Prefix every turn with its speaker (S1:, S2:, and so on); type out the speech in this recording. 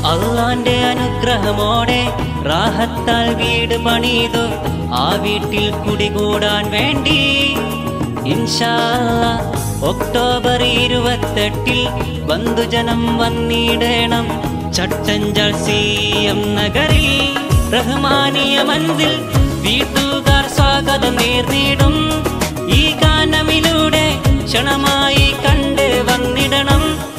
S1: അള്ളാന്റെ അനുഗ്രഹമോടെ റാഹത്താൽ വീട് പണിതു ആ വീട്ടിൽ കുടികൂടാൻ വേണ്ടി ഇൻഷാ അല്ലാഹ് ഒക്ടോബർ 28 ബന്ധുജനം വന്നിടണം ചട്ടഞ്ചൽ CM നഗരിൽ റഹ്മാനിയ മൻസിൽ വീട്ടുകാർ സ്വാഗതം നേർന്നിടും ഈ ഗാനമിലൂടെ ക്ഷണമായി കണ്ട് വന്നിടണം